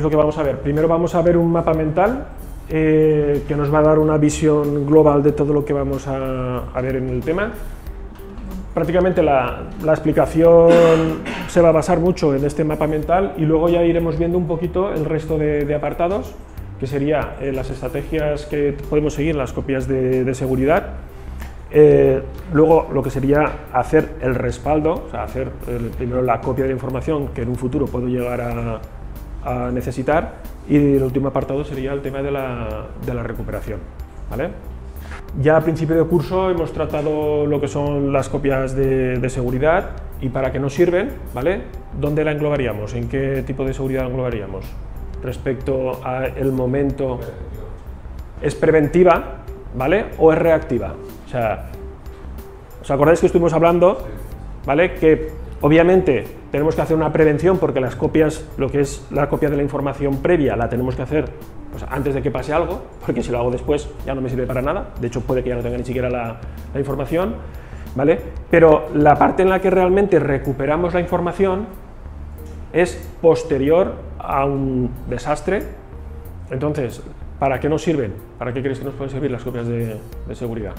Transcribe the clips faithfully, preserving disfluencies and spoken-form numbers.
lo que vamos a ver? Primero vamos a ver un mapa mental eh, que nos va a dar una visión global de todo lo que vamos a, a ver en el tema. Prácticamente la, la explicación se va a basar mucho en este mapa mental y luego ya iremos viendo un poquito el resto de, de apartados, que sería eh, las estrategias que podemos seguir, las copias de, de seguridad. Eh, luego lo que sería hacer el respaldo, o sea, hacer el, primero la copia de la información que en un futuro puedo llegar a, a necesitar, y el último apartado sería el tema de la, de la recuperación, ¿vale? Ya a principio de curso hemos tratado lo que son las copias de, de seguridad y para qué nos sirven, ¿vale? ¿Dónde la englobaríamos? ¿En qué tipo de seguridad la englobaríamos? Respecto al momento, ¿es preventiva, ¿vale? ¿O es reactiva? O sea, ¿os acordáis que estuvimos hablando, ¿vale? Que obviamente tenemos que hacer una prevención porque las copias, lo que es la copia de la información previa, la tenemos que hacer pues, antes de que pase algo, porque si lo hago después ya no me sirve para nada, de hecho puede que ya no tenga ni siquiera la, la información, ¿vale? Pero la parte en la que realmente recuperamos la información es posterior a un desastre. Entonces, ¿para qué nos sirven? ¿Para qué creéis que nos pueden servir las copias de, de seguridad?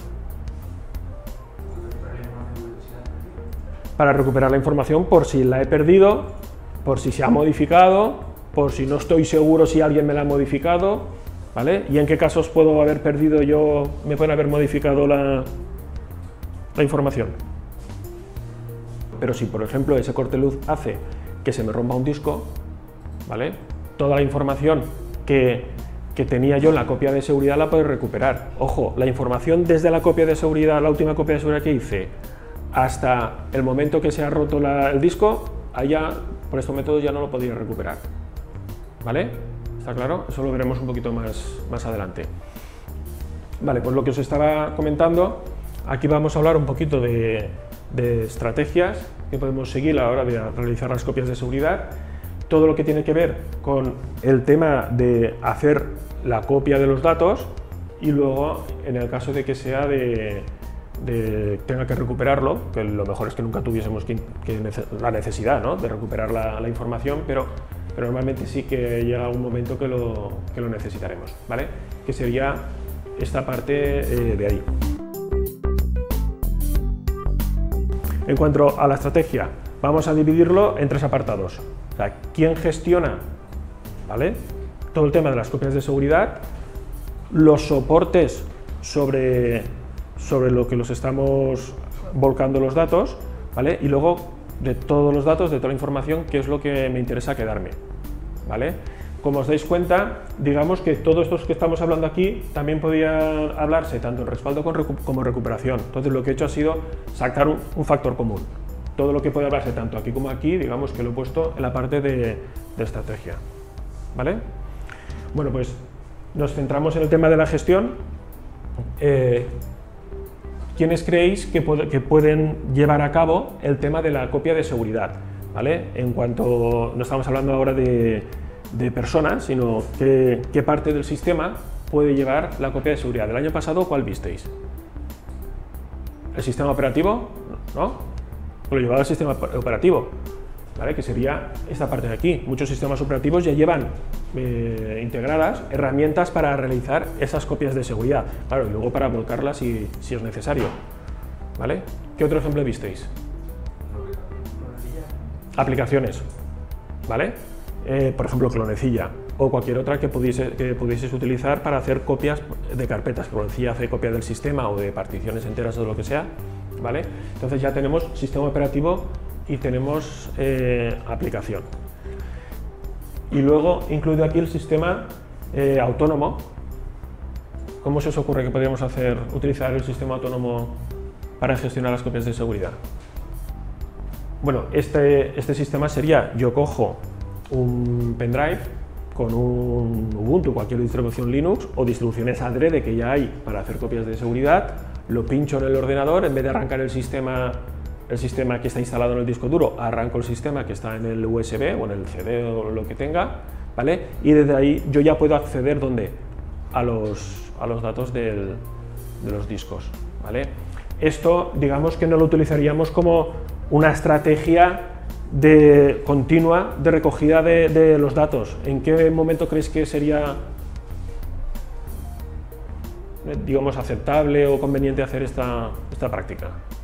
Para recuperar la información por si la he perdido, por si se ha modificado, por si no estoy seguro si alguien me la ha modificado, ¿vale? ¿Y en qué casos puedo haber perdido yo, me pueden haber modificado la, la información? Pero si, por ejemplo, ese corte de luz hace que se me rompa un disco, ¿vale? Toda la información que, que tenía yo en la copia de seguridad la puedo recuperar. Ojo, la información desde la copia de seguridad, la última copia de seguridad que hice, hasta el momento que se ha roto la, el disco, allá, por estos métodos ya no lo podría recuperar, ¿vale? ¿Está claro? Eso lo veremos un poquito más, más adelante. Vale, pues lo que os estaba comentando, aquí vamos a hablar un poquito de, de estrategias que podemos seguir a la hora de realizar las copias de seguridad, todo lo que tiene que ver con el tema de hacer la copia de los datos y luego, en el caso de que sea de De, tenga que recuperarlo, que lo mejor es que nunca tuviésemos que, que nece la necesidad, ¿no?, de recuperar la, la información, pero, pero normalmente sí que llega un momento que lo, que lo necesitaremos, ¿vale? Que sería esta parte eh, de ahí. En cuanto a la estrategia, vamos a dividirlo en tres apartados. O sea, ¿quién gestiona, ¿vale?, todo el tema de las copias de seguridad, los soportes sobre sobre lo que los estamos volcando los datos, ¿vale? Y luego de todos los datos, de toda la información, qué es lo que me interesa quedarme, ¿vale? Como os dais cuenta, digamos que todos estos que estamos hablando aquí también podía hablarse tanto en respaldo como en recuperación. Entonces lo que he hecho ha sido sacar un, un factor común. Todo lo que puede hablarse tanto aquí como aquí, digamos que lo he puesto en la parte de, de estrategia, ¿vale? Bueno, pues nos centramos en el tema de la gestión. Eh, ¿Quiénes creéis que, que pueden llevar a cabo el tema de la copia de seguridad? ¿Vale? En cuanto, no estamos hablando ahora de, de personas, sino que, qué parte del sistema puede llevar la copia de seguridad. ¿Del año pasado cuál visteis? ¿El sistema operativo? ¿No? Lo llevaba el sistema operativo, ¿vale? Que sería esta parte de aquí. Muchos sistemas operativos ya llevan eh, integradas herramientas para realizar esas copias de seguridad, claro, y luego para volcarlas si, si es necesario, ¿vale? ¿Qué otro ejemplo visteis? Aplicaciones, ¿vale? Eh, por ejemplo, Clonecilla o cualquier otra que, pudiese, que pudieseis utilizar para hacer copias de carpetas. Clonecilla hace copia del sistema o de particiones enteras o de lo que sea, ¿vale? Entonces ya tenemos sistema operativo y tenemos eh, aplicación. Y luego incluido aquí el sistema eh, autónomo. ¿Cómo se os ocurre que podríamos hacer, utilizar el sistema autónomo para gestionar las copias de seguridad? Bueno, este, este sistema sería, yo cojo un pendrive con un Ubuntu, cualquier distribución Linux o distribuciones adrede que ya hay para hacer copias de seguridad, lo pincho en el ordenador, en vez de arrancar el sistema el sistema que está instalado en el disco duro, arranco el sistema que está en el U S B o en el C D o lo que tenga, ¿vale? Y desde ahí yo ya puedo acceder, ¿dónde? A los, a los datos del, de los discos, ¿vale? Esto, digamos que no lo utilizaríamos como una estrategia de continua de recogida de, de los datos. ¿En qué momento creéis que sería, digamos, aceptable o conveniente hacer esta, esta práctica?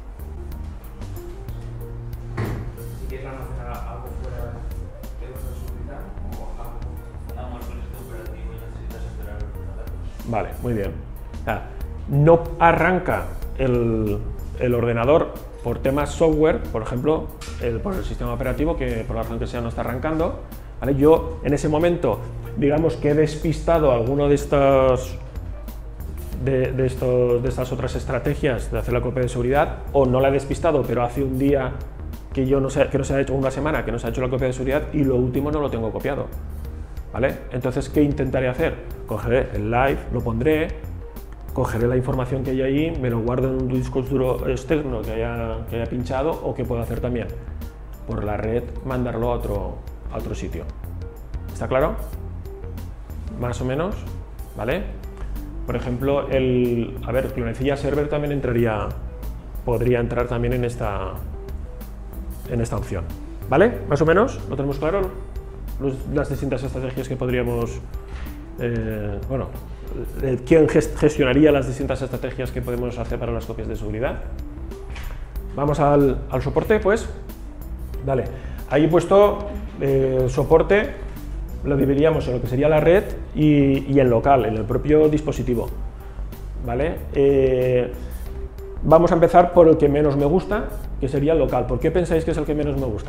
Si quieres almacenar algo fuera de nuestra seguridad o algo fundamos con este operativo y necesitas esperar los datos. Vale, muy bien. O sea, no arranca el, el ordenador por temas software, por ejemplo, el, por el sistema operativo, que por la razón que sea no está arrancando, ¿vale? Yo en ese momento, digamos que he despistado alguno de estas, de, de, estos, de estas otras estrategias de hacer la copia de seguridad, o no la he despistado, pero hace un día que, yo no se, que no se ha hecho, una semana que no se ha hecho la copia de seguridad, y lo último no lo tengo copiado, ¿vale? Entonces, ¿qué intentaré hacer? Cogeré el live, lo pondré, cogeré la información que hay ahí, me lo guardo en un disco duro externo que haya, que haya pinchado, o que puedo hacer también por la red, mandarlo a otro, a otro sitio. ¿Está claro? Más o menos, ¿vale? Por ejemplo, el, a ver, Clonecilla Server también entraría, podría entrar también en esta, en esta opción, ¿vale? Más o menos, ¿lo tenemos claro? Los, las distintas estrategias que podríamos, eh, bueno, ¿quién gestionaría las distintas estrategias que podemos hacer para las copias de seguridad? Vamos al, al soporte, pues. Vale, ahí he puesto eh, soporte, lo dividiríamos en lo que sería la red y, y en local, en el propio dispositivo. ¿Vale? Eh, vamos a empezar por el que menos me gusta, que sería el local. ¿Por qué pensáis que es el que menos me gusta?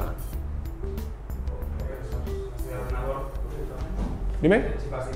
Dime.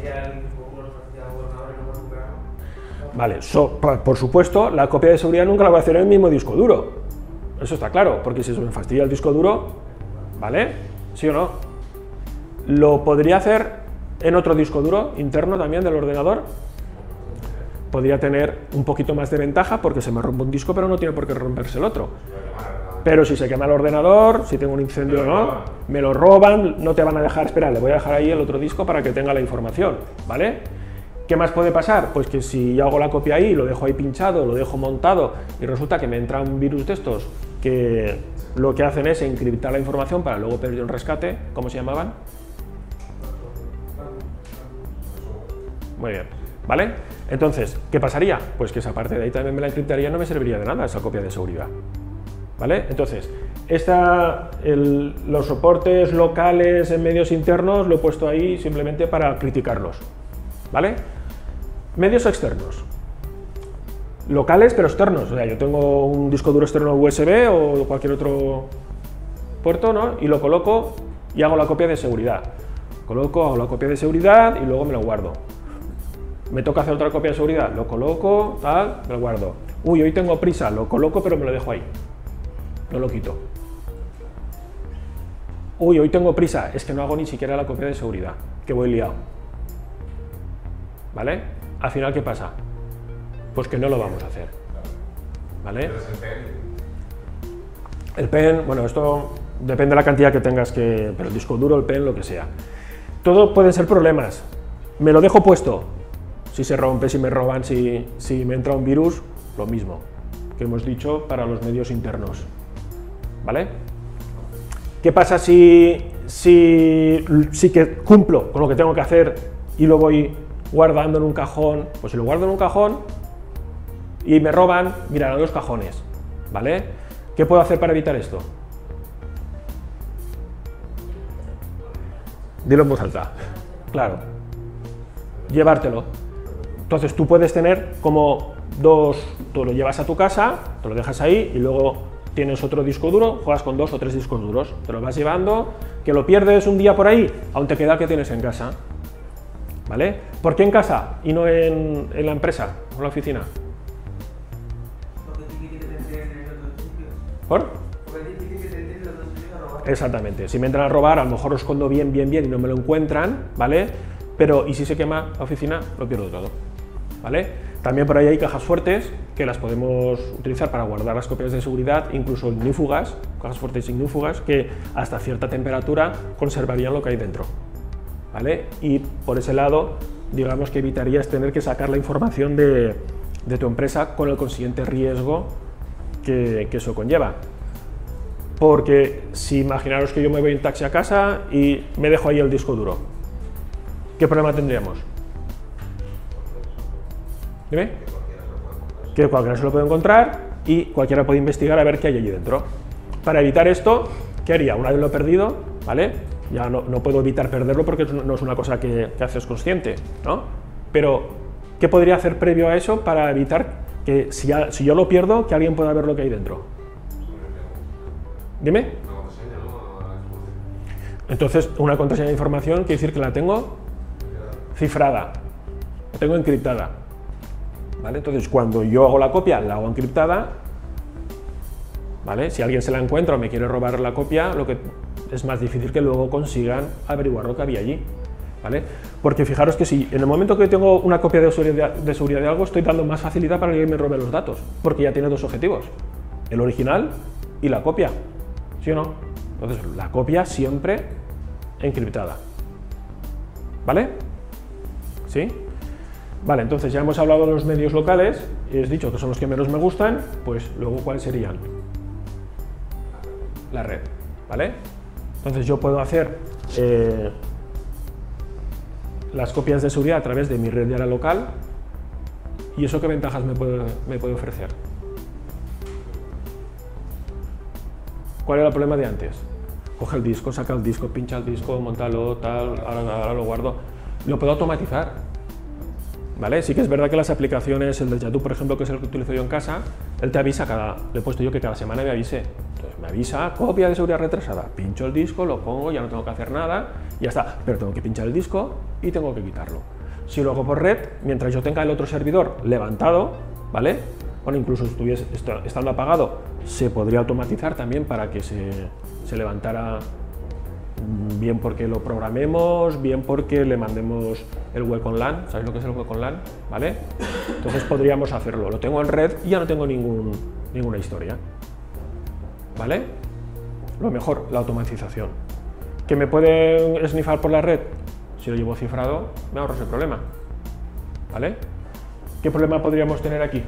Vale, so, por supuesto, la copia de seguridad nunca la voy a hacer en el mismo disco duro. Eso está claro, porque si se me fastidia el disco duro, ¿vale? ¿Sí o no? ¿Lo podría hacer en otro disco duro interno también del ordenador? Podría tener un poquito más de ventaja porque se me rompe un disco, pero no tiene por qué romperse el otro. Pero si se quema el ordenador, si tengo un incendio o no, me lo roban, no te van a dejar esperar, le voy a dejar ahí el otro disco para que tenga la información, ¿vale? ¿Qué más puede pasar? Pues que si yo hago la copia ahí, lo dejo ahí pinchado, lo dejo montado y resulta que me entra un virus de estos que lo que hacen es encriptar la información para luego pedir un rescate. ¿Cómo se llamaban? Muy bien, ¿vale? Entonces, ¿qué pasaría? Pues que esa parte de ahí también me la encriptaría, no me serviría de nada esa copia de seguridad, ¿vale? Entonces, esta, el, los soportes locales en medios internos lo he puesto ahí simplemente para criticarlos, ¿vale? Medios externos, locales pero externos, o sea, yo tengo un disco duro externo U S B o cualquier otro puerto, ¿no? Y lo coloco y hago la copia de seguridad. Coloco, hago la copia de seguridad y luego me lo guardo. Me toca hacer otra copia de seguridad, lo coloco, tal, me lo guardo. Uy, hoy tengo prisa, lo coloco pero me lo dejo ahí, no lo quito. Uy, hoy tengo prisa, es que no hago ni siquiera la copia de seguridad, que voy liado. ¿Vale? Al final, ¿qué pasa? Pues que no lo vamos a hacer, ¿vale? El pen, bueno, esto depende de la cantidad que tengas que... pero el disco duro, el pen, lo que sea. Todo pueden ser problemas. Me lo dejo puesto. Si se rompe, si me roban, si, si me entra un virus, lo mismo que hemos dicho para los medios internos, ¿vale? ¿Qué pasa si, si, si que cumplo con lo que tengo que hacer y lo voy guardando en un cajón? Pues si lo guardo en un cajón y me roban, mirarán los cajones, ¿vale? ¿Qué puedo hacer para evitar esto? Dilo en voz alta. Claro. Llevártelo. Entonces tú puedes tener como dos, tú lo llevas a tu casa, te lo dejas ahí y luego tienes otro disco duro, juegas con dos o tres discos duros, te lo vas llevando, que lo pierdes un día por ahí, aún te queda el que tienes en casa, ¿vale? ¿Por qué en casa y no en, en la empresa o en la oficina? ¿Por? Exactamente, si me entran a robar, a lo mejor lo escondo bien, bien, bien y no me lo encuentran, ¿vale? Pero, ¿y si se quema la oficina? Lo pierdo todo, ¿vale? También por ahí hay cajas fuertes que las podemos utilizar para guardar las copias de seguridad, incluso ignífugas, cajas fuertes ignífugas, que hasta cierta temperatura conservarían lo que hay dentro, ¿vale? Y por ese lado, digamos que evitarías tener que sacar la información de, de tu empresa con el consiguiente riesgo que, que eso conlleva. Porque si imaginaros que yo me voy en taxi a casa y me dejo ahí el disco duro, ¿qué problema tendríamos? Dime. Que cualquiera se lo puede encontrar y cualquiera puede investigar a ver qué hay allí dentro. Para evitar esto, ¿qué haría? Una vez lo he perdido, ¿vale? Ya no, no puedo evitar perderlo porque no es una cosa que, que haces consciente, ¿no? Pero, ¿qué podría hacer previo a eso para evitar que si, ya, si yo lo pierdo, que alguien pueda ver lo que hay dentro? Dime. Entonces, una contraseña de información quiere decir que la tengo cifrada, la tengo encriptada. ¿Vale? Entonces, cuando yo hago la copia, la hago encriptada, ¿vale? Si alguien se la encuentra o me quiere robar la copia, lo que es más difícil que luego consigan averiguar lo que había allí, ¿vale? Porque fijaros que si en el momento que tengo una copia de seguridad, de seguridad de algo, estoy dando más facilidad para que alguien me robe los datos, porque ya tiene dos objetivos, el original y la copia, ¿sí o no? Entonces, la copia siempre encriptada, ¿vale? ¿Sí? Vale, entonces ya hemos hablado de los medios locales y os he dicho que son los que menos me gustan, pues luego ¿cuáles serían? La red, ¿vale? Entonces yo puedo hacer eh, las copias de seguridad a través de mi red de área local. ¿Y eso qué ventajas me puede, me puede ofrecer? ¿Cuál era el problema de antes? Coge el disco, saca el disco, pincha el disco, montalo, tal, ahora, ahora lo guardo. Lo puedo automatizar. ¿Vale? Sí que es verdad que las aplicaciones, el de Yatu, por ejemplo, que es el que utilizo yo en casa, él te avisa cada, le he puesto yo que cada semana me avise. Entonces me avisa, copia de seguridad retrasada, pincho el disco, lo pongo, ya no tengo que hacer nada, y ya está. Pero tengo que pinchar el disco y tengo que quitarlo. Si lo hago por red, mientras yo tenga el otro servidor levantado, ¿vale? Bueno, incluso si estuviese estando apagado, se podría automatizar también para que se, se levantara, bien porque lo programemos, bien porque le mandemos el Wacom LAN. ¿Sabéis lo que es el Wacom LAN? ¿Vale? Entonces podríamos hacerlo. Lo tengo en red y ya no tengo ningún, ninguna historia. ¿Vale? Lo mejor, la automatización. ¿Que me pueden snifar por la red? Si lo llevo cifrado, me ahorro ese problema. ¿Vale? ¿Qué problema podríamos tener aquí?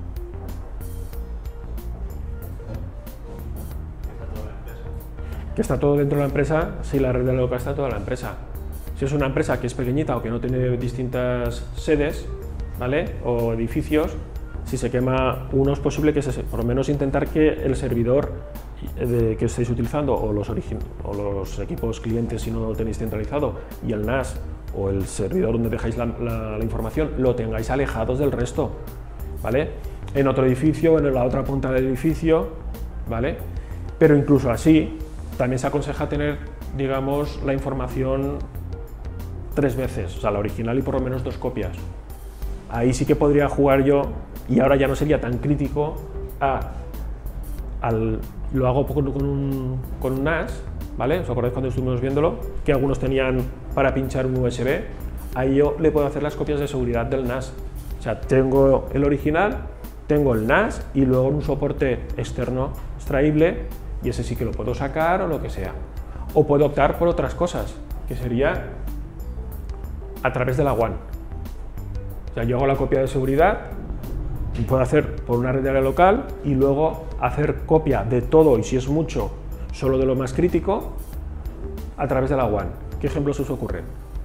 Que está todo dentro de la empresa. Si la red de local está toda la empresa. Si es una empresa que es pequeñita o que no tiene distintas sedes, ¿vale? O edificios, si se quema uno es posible que se, por lo menos intentar que el servidor de, que estéis utilizando o los, origin, o los equipos clientes, si no lo tenéis centralizado, y el N A S o el servidor donde dejáis la, la, la información, lo tengáis alejados del resto, ¿vale? En otro edificio, en la otra punta del edificio, ¿vale? Pero incluso así, también se aconseja tener, digamos, la información tres veces, o sea, la original y por lo menos dos copias. Ahí sí que podría jugar yo, y ahora ya no sería tan crítico, a, al, lo hago con un, con un N A S, ¿vale? ¿Os acordáis cuando estuvimos viéndolo? Que algunos tenían para pinchar un U S B, ahí yo le puedo hacer las copias de seguridad del N A S. O sea, tengo el original, tengo el N A S y luego un soporte externo extraíble, y ese sí que lo puedo sacar o lo que sea. O puedo optar por otras cosas, que sería a través de la WAN. O sea, yo hago la copia de seguridad, y puedo hacer por una red de área local y luego hacer copia de todo, y si es mucho, solo de lo más crítico, a través de la WAN. ¿Qué ejemplos os ocurren?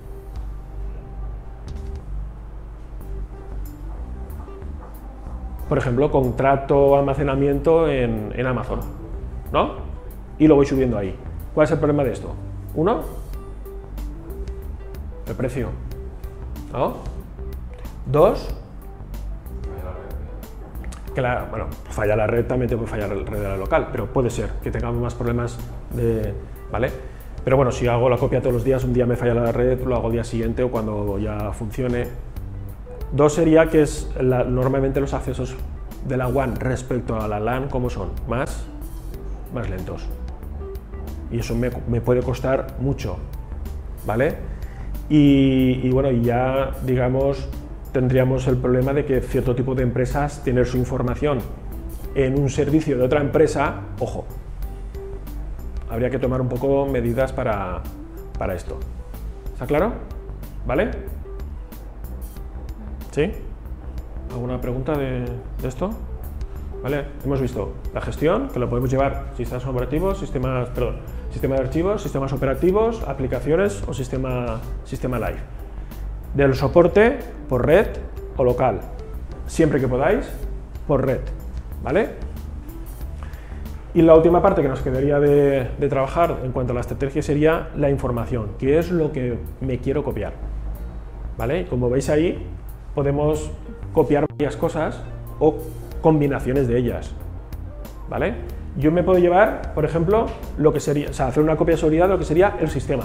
Por ejemplo, contrato almacenamiento en, en Amazon, ¿no? Y lo voy subiendo ahí. ¿Cuál es el problema de esto? Uno, el precio, ¿no? Dos, que la, bueno, falla la red, también te puede fallar la red de la local, pero puede ser que tengamos más problemas de, ¿vale? Pero bueno, si hago la copia todos los días, un día me falla la red, lo hago al día siguiente o cuando ya funcione. Dos sería que es la, normalmente los accesos de la WAN respecto a la LAN, ¿cómo son? Más, más lentos. Y eso me, me puede costar mucho, ¿vale? Y, y bueno, ya, digamos, tendríamos el problema de que cierto tipo de empresas tener su información en un servicio de otra empresa, ojo, habría que tomar un poco medidas para, para esto. ¿Está claro? ¿Vale? ¿Sí? ¿Alguna pregunta de, de esto? ¿vale? Hemos visto la gestión, que lo podemos llevar sistemas operativos, sistemas, perdón, sistema de archivos, sistemas operativos, aplicaciones o sistema, sistema live. Del soporte por red o local, siempre que podáis, por red, ¿vale? Y la última parte que nos quedaría de, de trabajar en cuanto a la estrategia sería la información, que es lo que me quiero copiar, ¿vale? Como veis ahí, podemos copiar varias cosas o combinaciones de ellas, ¿vale? Yo me puedo llevar, por ejemplo, lo que sería, o sea, hacer una copia de seguridad de lo que sería el sistema.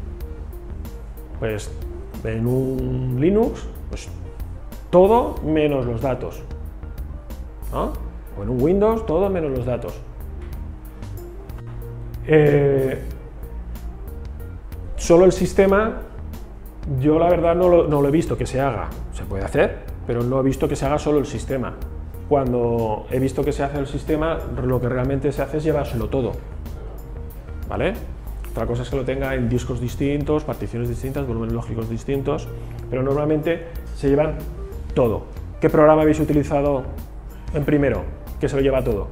Pues en un Linux, pues todo menos los datos, ¿no? O en un Windows, todo menos los datos. Eh, solo el sistema, yo la verdad no lo, no lo he visto que se haga, se puede hacer, pero no he visto que se haga solo el sistema. Cuando he visto que se hace el sistema, lo que realmente se hace es llevárselo todo, ¿vale? Otra cosa es que lo tenga en discos distintos, particiones distintas, volúmenes lógicos distintos, pero normalmente se llevan todo. ¿Qué programa habéis utilizado en primero que se lo lleva todo?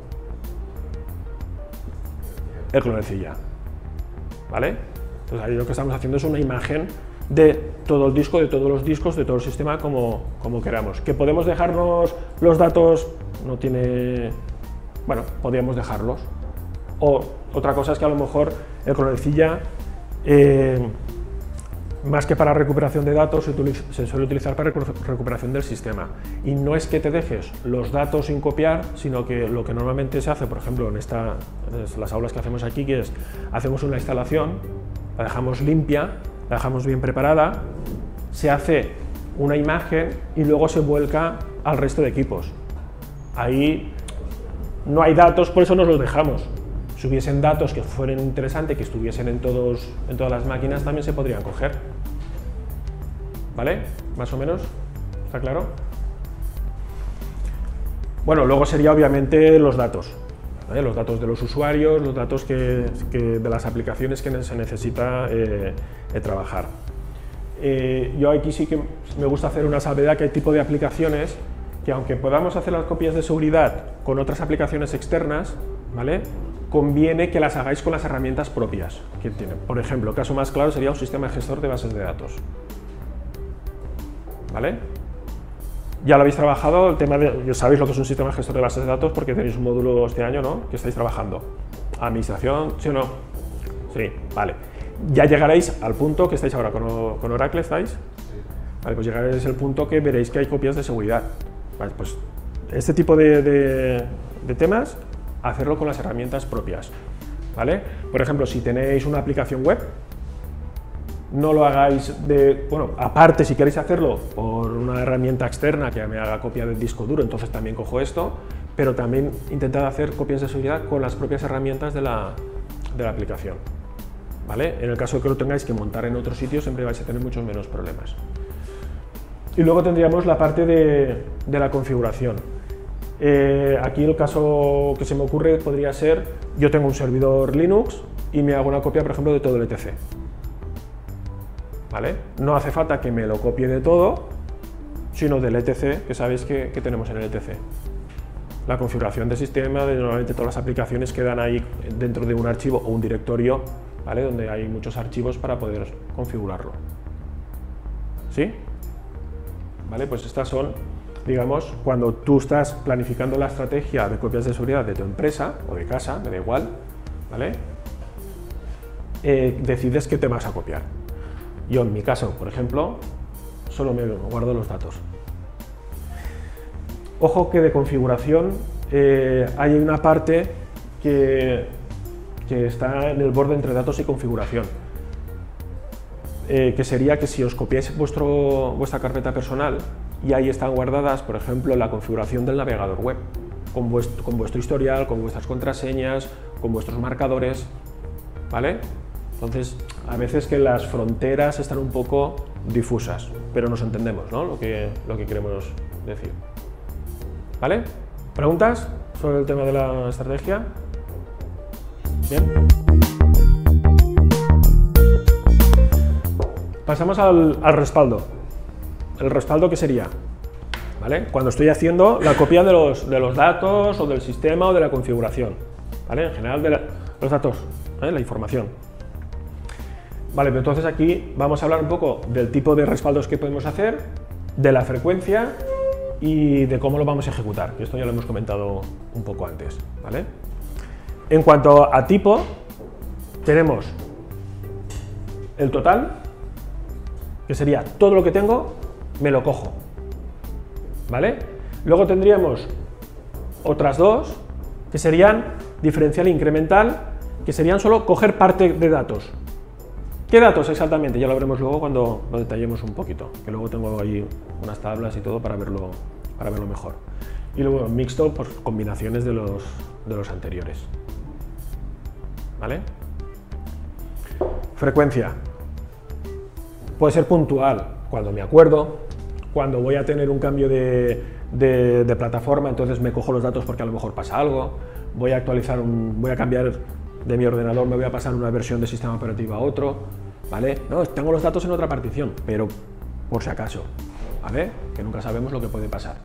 El clorecilla, ¿vale? Entonces ahí lo que estamos haciendo es una imagen de todo el disco, de todos los discos, de todo el sistema, como, como queramos. ¿Que podemos dejarnos los datos? No tiene... Bueno, podríamos dejarlos. O otra cosa es que a lo mejor el clorecilla, eh, más que para recuperación de datos, se, utiliza, se suele utilizar para recuperación del sistema. Y no es que te dejes los datos sin copiar, sino que lo que normalmente se hace, por ejemplo, en, esta, en las aulas que hacemos aquí, que es, hacemos una instalación, la dejamos limpia, la dejamos bien preparada, se hace una imagen y luego se vuelca al resto de equipos. Ahí no hay datos, por eso nos los dejamos. Si hubiesen datos que fueran interesantes, que estuviesen en, todos, en todas las máquinas, también se podrían coger. ¿Vale? ¿Más o menos? ¿Está claro? Bueno, luego sería obviamente los datos. ¿Vale? Los datos de los usuarios, los datos que, que de las aplicaciones que se necesita eh, eh, trabajar. Eh, yo aquí sí que me gusta hacer una salvedad, que hay tipo de aplicaciones que, aunque podamos hacer las copias de seguridad con otras aplicaciones externas, ¿vale?, conviene que las hagáis con las herramientas propias que tienen. Por ejemplo, el caso más claro sería un sistema de gestor de bases de datos, ¿vale? Ya lo habéis trabajado, el tema de, ya sabéis lo que es un sistema de gestor de bases de datos porque tenéis un módulo este año, ¿no?, que estáis trabajando. ¿Administración? ¿Sí o no? Sí, vale. Ya llegaréis al punto que estáis ahora con, con Oracle, ¿estáis? Sí. Vale, pues llegaréis al punto que veréis que hay copias de seguridad. Vale, pues este tipo de, de, de temas, hacerlo con las herramientas propias, ¿vale? Por ejemplo, si tenéis una aplicación web, no lo hagáis de, bueno, aparte si queréis hacerlo por una herramienta externa que me haga copia del disco duro, entonces también cojo esto, pero también intentad hacer copias de seguridad con las propias herramientas de la, de la aplicación, ¿vale? En el caso de que lo tengáis que montar en otro sitio, siempre vais a tener muchos menos problemas. Y luego tendríamos la parte de, de la configuración. Eh, aquí el caso que se me ocurre podría ser, yo tengo un servidor Linux y me hago una copia, por ejemplo, de todo el E T C. ¿Vale? No hace falta que me lo copie de todo, sino del E T C, que sabéis que, que tenemos en el E T C. La configuración del sistema, de normalmente todas las aplicaciones quedan ahí dentro de un archivo o un directorio, ¿vale?, donde hay muchos archivos para poder configurarlo. ¿Sí? ¿Vale? Pues estas son, digamos, cuando tú estás planificando la estrategia de copias de seguridad de tu empresa o de casa, me da igual, ¿vale? Eh, decides qué te vas a copiar. Yo, en mi caso, por ejemplo, solo me guardo los datos. Ojo que de configuración eh, hay una parte que, que está en el borde entre datos y configuración. Eh, que sería que si os copiáis vuestro, vuestra carpeta personal y ahí están guardadas, por ejemplo, la configuración del navegador web, con vuestro, con vuestro historial, con vuestras contraseñas, con vuestros marcadores, ¿vale? Entonces, a veces que las fronteras están un poco difusas, pero nos entendemos, ¿no?, lo que, lo que queremos decir. ¿Vale? ¿Preguntas sobre el tema de la estrategia? Bien. Pasamos al, al respaldo. ¿El respaldo qué sería? ¿vale? Cuando estoy haciendo la copia de los, de los datos o del sistema o de la configuración, ¿vale? En general de la, los datos, ¿eh? La información. Vale, pero entonces aquí vamos a hablar un poco del tipo de respaldos que podemos hacer, de la frecuencia y de cómo lo vamos a ejecutar, que esto ya lo hemos comentado un poco antes, ¿vale? En cuanto a tipo, tenemos el total, que sería todo lo que tengo, me lo cojo, ¿vale? Luego tendríamos otras dos, que serían diferencial e incremental, que serían solo coger parte de datos. ¿Qué datos exactamente? Ya lo veremos luego cuando lo detallemos un poquito, que luego tengo ahí unas tablas y todo para verlo, para verlo mejor. Y luego mixto, pues combinaciones de los, de los anteriores, ¿vale? Frecuencia. Puede ser puntual, cuando me acuerdo, cuando voy a tener un cambio de, de, de plataforma, entonces me cojo los datos porque a lo mejor pasa algo, voy a actualizar, un, voy a cambiar de mi ordenador, me voy a pasar una versión de sistema operativo a otro, ¿vale? No, tengo los datos en otra partición, pero por si acaso, ¿vale? Que nunca sabemos lo que puede pasar.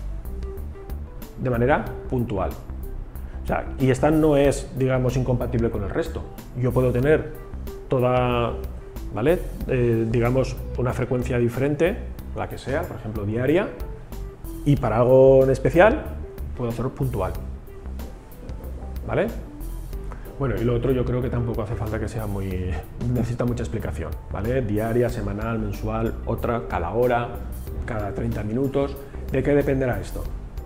De manera puntual. O sea, y esta no es, digamos, incompatible con el resto. Yo puedo tener toda, ¿vale? Eh, digamos, una frecuencia diferente, la que sea, por ejemplo, diaria, y para algo en especial puedo hacerlo puntual, ¿vale? Bueno, y lo otro yo creo que tampoco hace falta que sea muy... necesita mucha explicación, ¿vale? Diaria, semanal, mensual, otra, cada hora, cada treinta minutos. ¿De qué dependerá esto?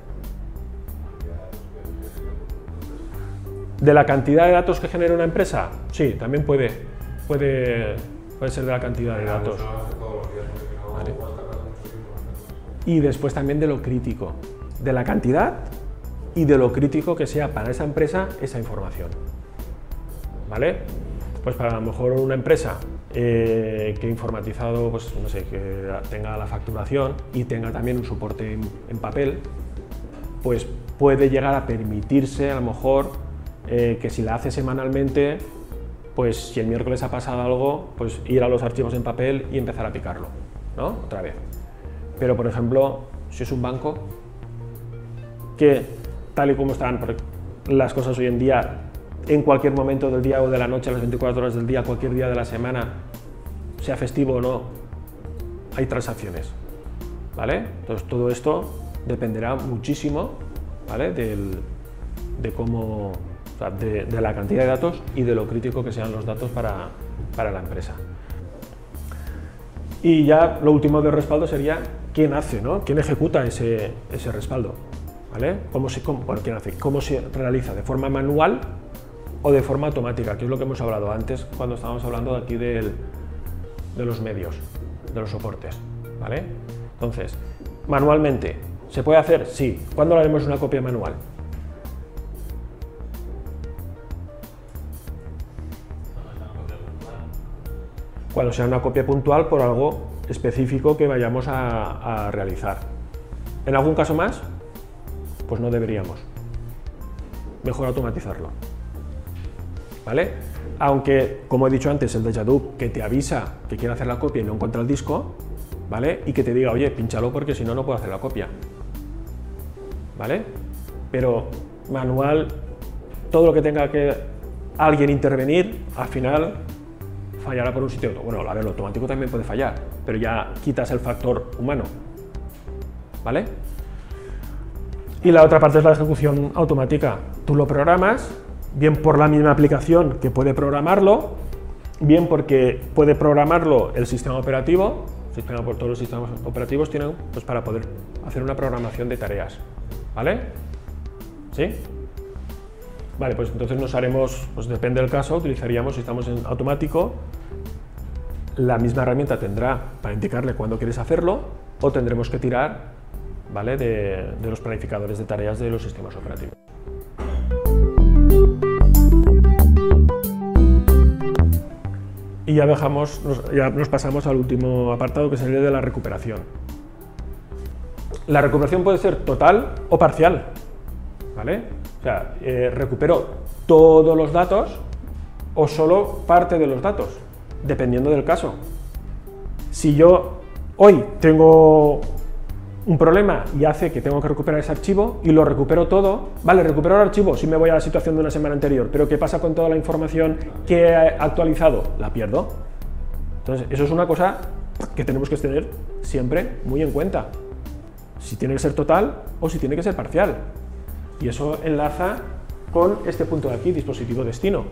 ¿De la cantidad de datos que genera una empresa? Sí, también puede, puede, puede ser de la cantidad de datos. ¿Vale? Y después también de lo crítico, de la cantidad y de lo crítico que sea para esa empresa esa información. ¿Vale? Pues para a lo mejor una empresa eh, que informatizado, pues no sé, que tenga la facturación y tenga también un soporte en, en papel, pues puede llegar a permitirse a lo mejor eh, que si la hace semanalmente, pues si el miércoles ha pasado algo, pues ir a los archivos en papel y empezar a picarlo, ¿no? Otra vez. Pero por ejemplo, si es un banco, que tal y como están las cosas hoy en día, en cualquier momento del día o de la noche, a las veinticuatro horas del día, cualquier día de la semana, sea festivo o no, hay transacciones, ¿vale? Entonces todo esto dependerá muchísimo, ¿vale? Del, de cómo, o sea, de, de la cantidad de datos y de lo crítico que sean los datos para, para la empresa. Y ya lo último de respaldo sería quién hace, ¿no? ¿Quién ejecuta ese, ese respaldo? ¿Vale? ¿Cómo se, cómo, bueno, ¿quién hace? ¿Cómo se realiza? ¿De forma manual o de forma automática? Que es lo que hemos hablado antes cuando estábamos hablando de aquí del, de los medios, de los soportes, ¿vale? Entonces, manualmente, ¿se puede hacer? Sí. ¿Cuándo haremos una copia manual? Cuando sea una copia puntual por algo específico que vayamos a, a realizar. ¿En algún caso más? Pues no deberíamos. Mejor automatizarlo, ¿vale? Aunque, como he dicho antes, el déjà vu que te avisa que quiere hacer la copia y no encuentra el disco, ¿vale? Y que te diga, oye, pínchalo porque si no, no puedo hacer la copia, ¿vale? Pero manual, todo lo que tenga que alguien intervenir, al final fallará por un sitio. Bueno, a ver, lo automático también puede fallar, pero ya quitas el factor humano, ¿vale? Y la otra parte es la ejecución automática. Tú lo programas, bien por la misma aplicación que puede programarlo, bien porque puede programarlo el sistema operativo. Sistema, por todos los sistemas operativos tienen, pues, para poder hacer una programación de tareas, ¿vale? ¿Sí? Vale, pues entonces nos haremos, pues depende del caso, utilizaríamos, si estamos en automático, la misma herramienta tendrá para indicarle cuándo quieres hacerlo, o tendremos que tirar, ¿vale? de, de los planificadores de tareas de los sistemas operativos. Y ya, dejamos, nos, ya nos pasamos al último apartado, que sería de la recuperación. La recuperación puede ser total o parcial, ¿vale? O sea, eh, recupero todos los datos o solo parte de los datos, dependiendo del caso. Si yo hoy tengo un problema y hace que tengo que recuperar ese archivo y lo recupero todo, vale, recupero el archivo si me voy a la situación de una semana anterior, pero ¿qué pasa con toda la información que he actualizado? La pierdo. Entonces, eso es una cosa que tenemos que tener siempre muy en cuenta. Si tiene que ser total o si tiene que ser parcial. Y eso enlaza con este punto de aquí, dispositivo destino.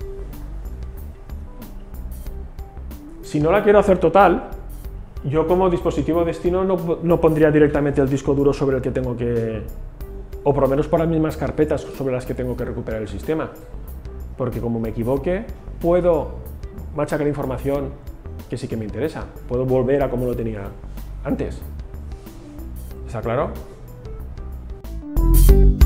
Si no la quiero hacer total, yo como dispositivo destino no, no pondría directamente el disco duro sobre el que tengo que, o por lo menos por las mismas carpetas sobre las que tengo que recuperar el sistema. Porque como me equivoque, puedo machacar información que sí que me interesa. Puedo volver a como lo tenía antes. ¿Está claro?